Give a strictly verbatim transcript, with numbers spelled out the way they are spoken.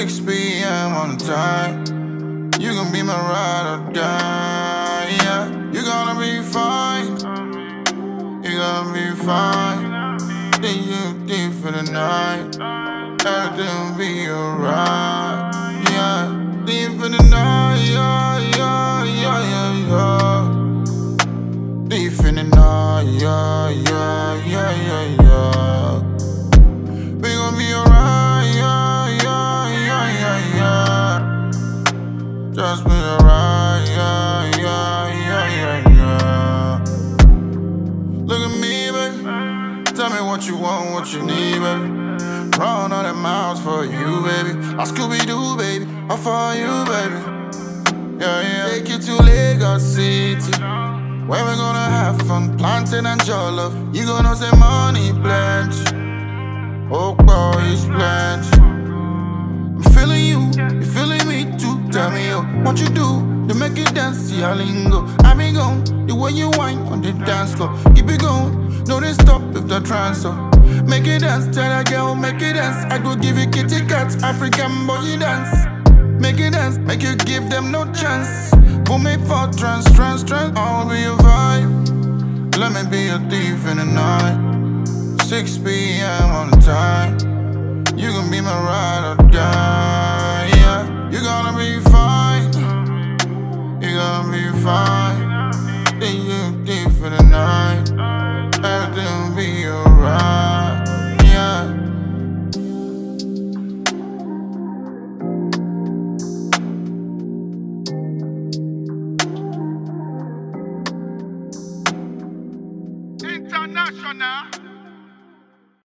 six P M on time. You gon' be my ride or die, yeah. You gonna be fine. You gonna be fine. Then you deep for the night. Everything will be alright, yeah. Deep for the night, yeah, yeah, yeah, yeah, yeah. Deep in the night, yeah, yeah, yeah, yeah, yeah. We gon' be alright, yeah, yeah, yeah, yeah, yeah. Just be alright, yeah, yeah, yeah, yeah, yeah. Look at me, baby. Tell me what you want, what you need, baby. Run all the miles for you, baby. I Scooby-Doo, baby. I for you, baby. Yeah, yeah. Take you to Lagos City, where we gonna have fun, planting and jollof. You gonna say money plenty. Oh boy, it's plenty. I'm feeling you, you feeling me too. Tell me, yo, what you do to make it dance, see how lingo. I be gone, the way you whine on the dance floor. Keep it going, no they stop if the trance up. Make it dance, tell that girl, make it dance. I go give you kitty cats, African boy you dance. Make it dance, make you give them no chance. Put me for trance, trance, trance. I'll be your vibe. Let me be a thief in the night. six P M on time. You gon' be my ride or die, yeah. You gonna be fine. You gonna be fine. Then you thief for the night. Everything will be alright, yeah. International.